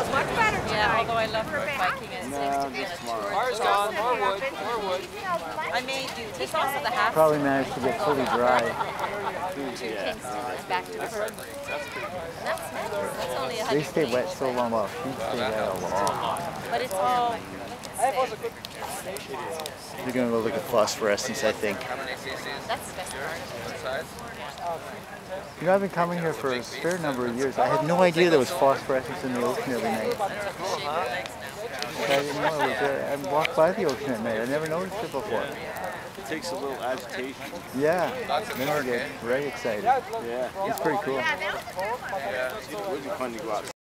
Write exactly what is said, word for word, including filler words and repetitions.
smells much better tonight. Yeah, although I love road biking and it seems to be on a tour. Car's gone, more wood, more wood. I may do. There's also the half. Probably managed to get fully dry. Two Kingston back to the road. That's nice. That's only a They hundred. stay wet so long, well, feet stay wet a lot. But it's all. You're gonna go look at phosphorescence, I think. That's the best part. You know, I've been coming here for a fair number of years. I had no idea there was phosphorescence in the ocean every night. I didn't know it was there. I walked by the ocean at night. I never noticed it before. It takes a little agitation. Yeah, then I get very excited. Yeah. It's pretty cool. Yeah, it would be fun to go out.